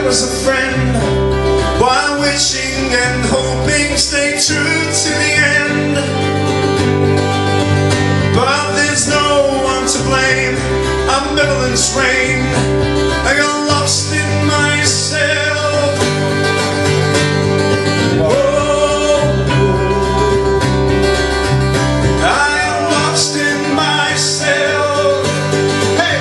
was a friend, while wishing and hoping stay true to the end. But there's no one to blame, ambivalence reign. I got lost in myself. Whoa, I am lost in myself. Hey!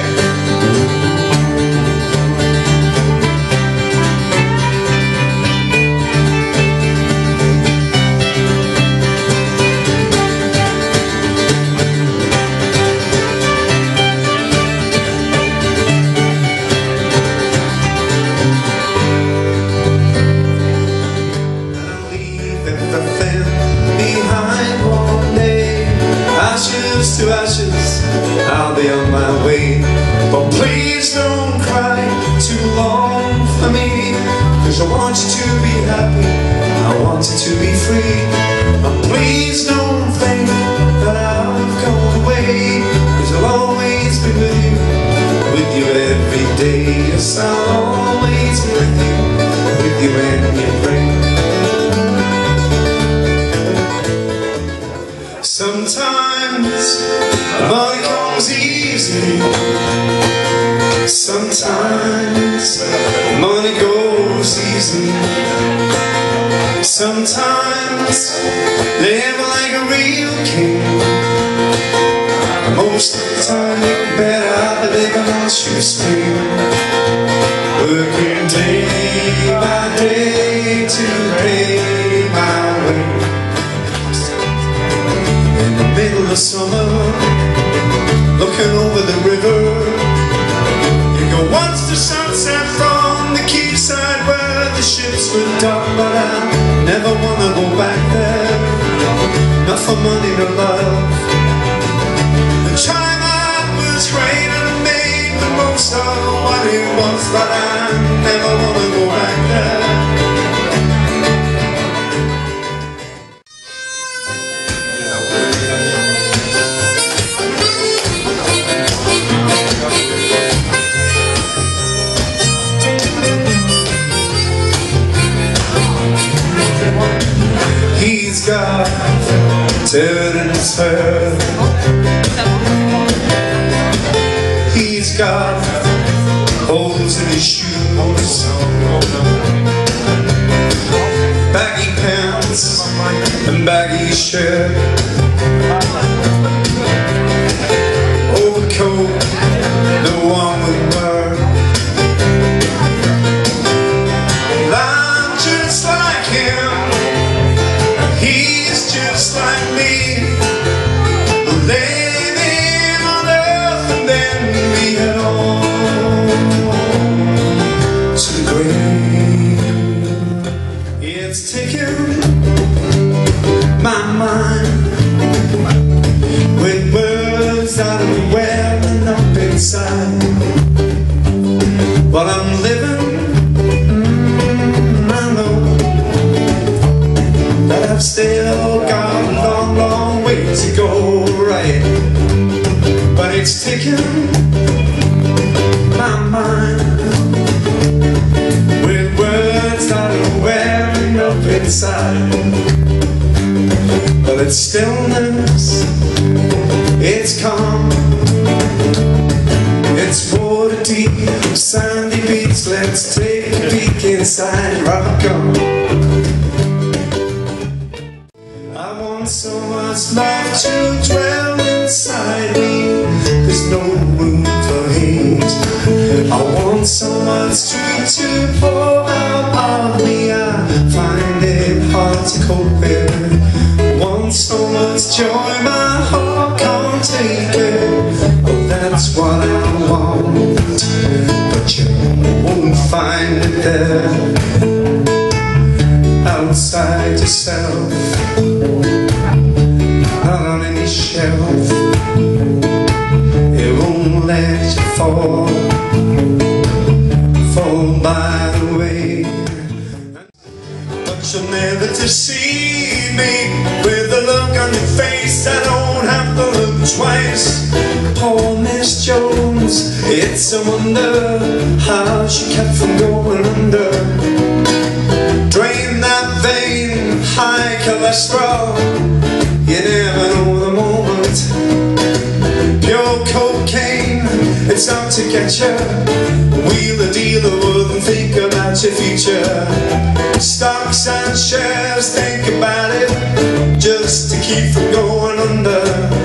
Ashes to ashes, I'll be on my way. But please don't cry too long for me, 'cause I want you to be happy, I want you to be free. And please don't think that I've gone away, 'cause I'll always be with you every day. Yes, I'll always be with you when you pray. Sometimes money comes easy, sometimes money goes easy. Sometimes live like a real king. Most of the time you better live on a shoestring, working day by day to pay my way. In the middle of summer, looking over the river, you go watch the sunset from the quayside where the ships were docked. But I never wanna go back there, not for money or love. The time I was great and I made the most of what it was, but I never wanna go back there. He's got dirt in his hair, he's got holes in his shoes, baggy pants and baggy shirt, overcoat no one would wear. I'm just like him, he's just like me, living on earth, and then we head on to the grave. It's taking my mind with words that are welling up inside. While I'm living, I know that I've still got a long, long way to go, right? But it's taking my mind with words that are wearing up inside. Well, it's stillness, it's calm, it's water deep, sandy beach. Let's take a peek inside, rock on. I want so much love to dwell inside me, there's no room for hate. I want so much truth to pour out of me, I find it hard to cope with. I want so much joy my heart can't take it. Oh, that's what I want, but you won't find it there. Outside yourself, not on any shelf. It won't let you fall by the way. But you'll never deceive me with the look on your face. I don't have to look twice. Poor Miss Miss Jones. It's a wonder how she kept from going under. Drain that vein, high cholesterol, you never know the moment. Pure cocaine, it's out to get you. Wheeler dealer wouldn't think about your future. Stocks and shares, think about it, just to keep from going under.